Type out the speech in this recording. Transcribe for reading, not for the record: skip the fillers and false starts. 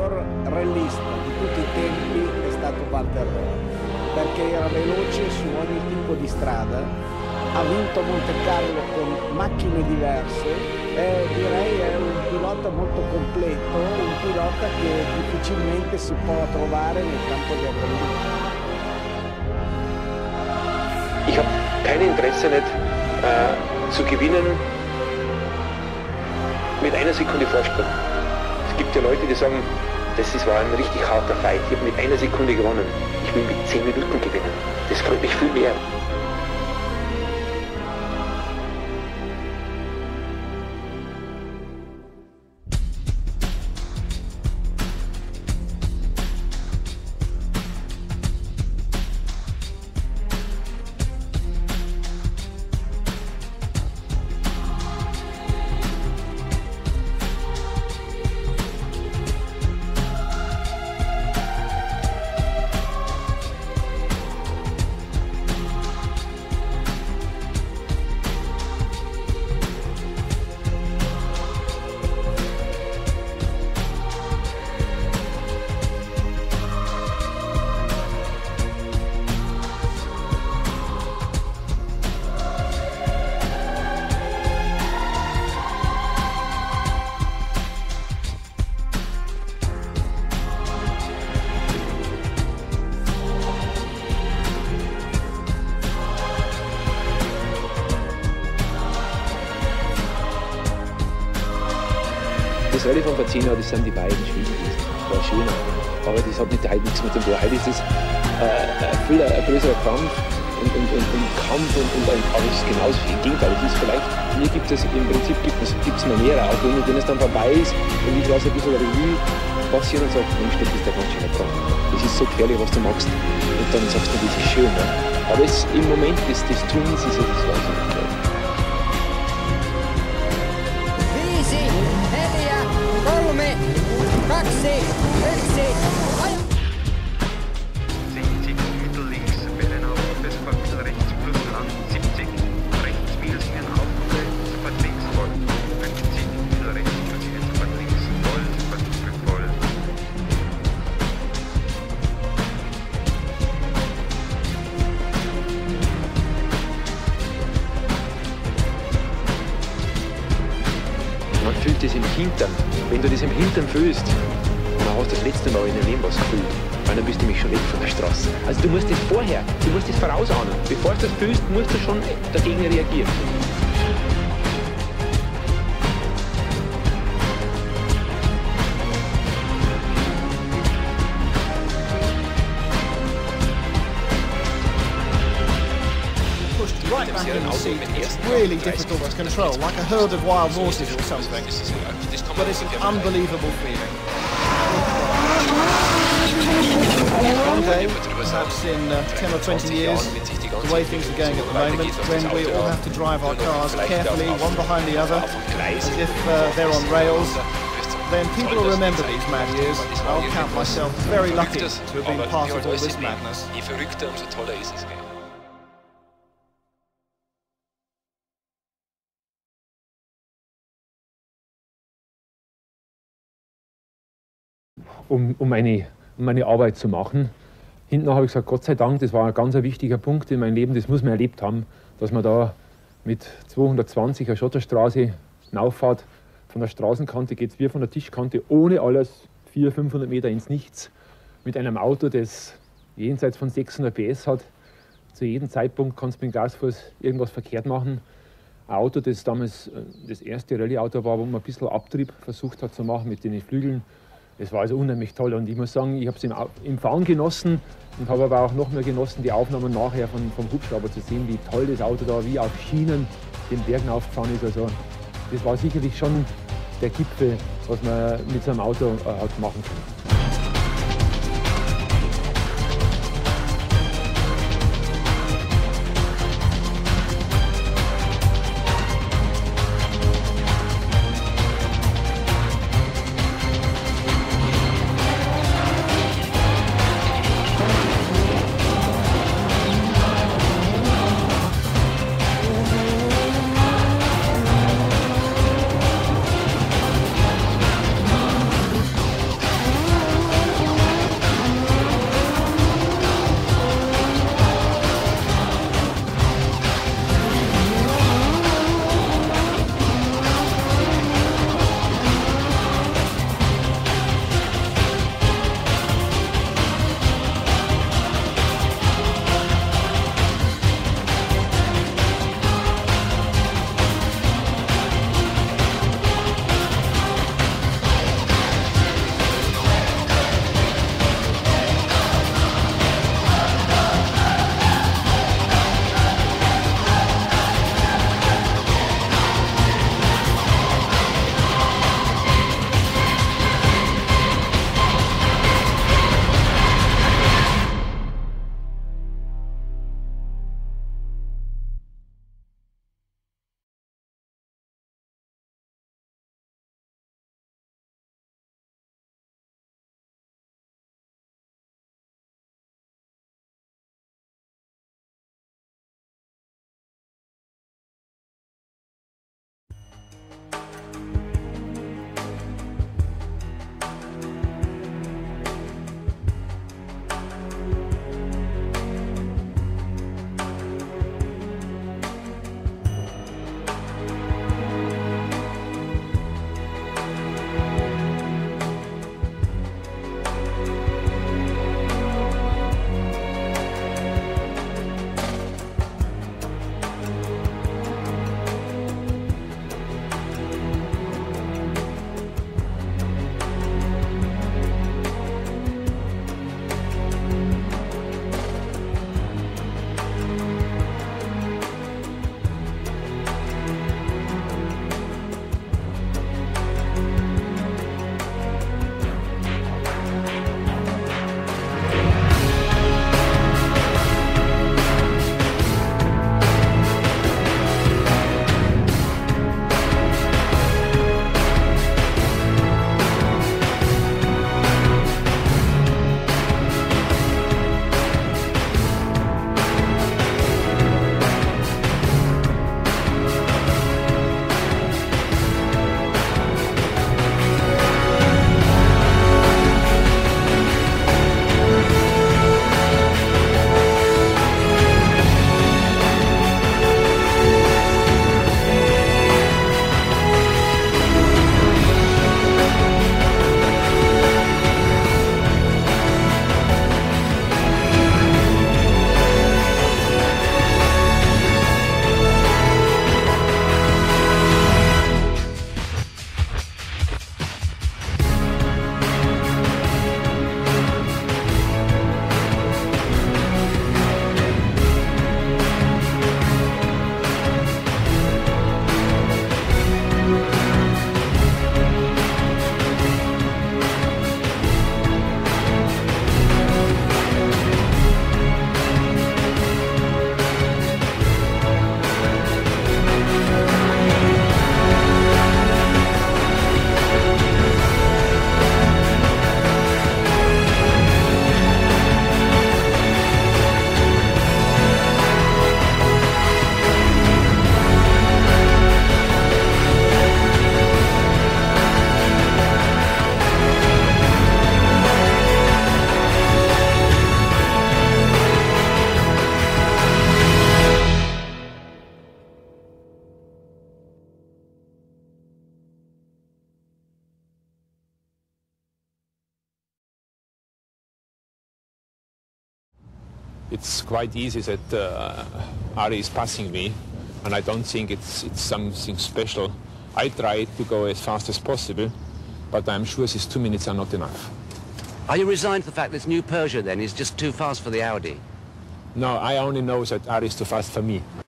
miglior rallista di tutti i tempi è stato Valterrone, perché era veloce su ogni tipo di strada, ha vinto Monte Carlo con macchine diverse, direi è un pilota molto completo, un pilota che difficilmente si può trovare nel campo del rallye. Ich habe kein Interesse nicht zu gewinnen mit einer Sekunde Vorsprung. Es gibt ja Leute, die sagen, war ein richtig harter Fight, ich habe mit einer Sekunde gewonnen. Ich will mit 10 Minuten gewinnen. Das freut mich viel mehr. Das Rallye von vor 10 Jahren, das sind die beiden Spiele gewesen. Das war schöner. Aber das hat heute nichts mit dem Tor. Heute ist es viel ein größerer Kampf und Kampf aber es ist genauso viel. Im Gegenteil, es ist vielleicht, hier gibt es im Prinzip gibt's mehr mehrere, auch wenn es dann vorbei ist und ich lasse ein bisschen Revue passieren und sage, Mensch, das ist der ganz schöner Kampf. Das ist so gefährlich, was du machst. Und dann sagst du, das ist schön. Ne? Aber im Moment des Tuns ist es das Wahnsinn. Man fühlt das im Hintern. Wenn du das im Hintern fühlst, dann hast du das letzte Mal in deinem Leben was gefühlt. Weil dann bist du nämlich schon weg von der Straße. Also du musst das vorausahnen. Bevor du das fühlst, musst du schon dagegen reagieren. Right back in the seat, it's really difficult to control, like a herd of wild horses or something. But it's an unbelievable feeling. One day, perhaps in 10 or 20 years, the way things are going at the moment, when we all have to drive our cars carefully, one behind the other, as if they're on rails, then people will remember these mad years. I'll count myself very lucky to have been part of all this madness. Um meine Arbeit zu machen. Hinten habe ich gesagt, Gott sei Dank, das war ein ganz wichtiger Punkt in meinem Leben, das muss man erlebt haben, dass man da mit 220 eine Schotterstraße hinauffahrt. Von der Straßenkante geht es wie von der Tischkante, ohne alles 400-500 Meter ins Nichts, mit einem Auto, das jenseits von 600 PS hat. Zu jedem Zeitpunkt kannst du mit dem Gasfuß irgendwas verkehrt machen. Ein Auto, das damals das erste Rallye-Auto war, wo man ein bisschen Abtrieb versucht hat zu machen mit den Flügeln. Es war also unheimlich toll und ich muss sagen, ich habe es im Fahren genossen und habe aber auch noch mehr genossen, die Aufnahmen nachher vom Hubschrauber zu sehen, wie toll das Auto da wie auf Schienen den Bergen aufgefahren ist. Also das war sicherlich schon der Gipfel, was man mit so einem Auto hat machen kann. it's quite easy that Ari is passing me, and I don't think it's something special. I try to go as fast as possible, but I'm sure these 2 minutes are not enough. Are you resigned to the fact this new Peugeot then is just too fast for the Audi? No, I only know that Ari is too fast for me.